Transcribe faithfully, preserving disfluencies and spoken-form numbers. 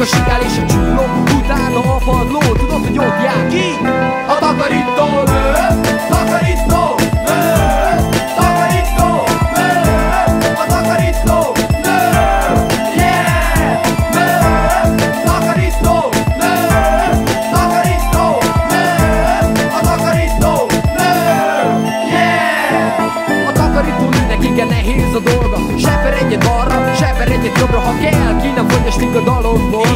sigál és a csúló, utána a padló. Tudod, hogy ott jár ki? A takarító nő, takarító nő, takarító nő, a takarító nő, yeah, nő, takarító nő, takarító nő, a takarító nő, yeah. A takarító nőnek igen nehéz a dolga, se feredjen balra, se feredjen jobbra, ha kell, ki nem fogyasztik a dalomból.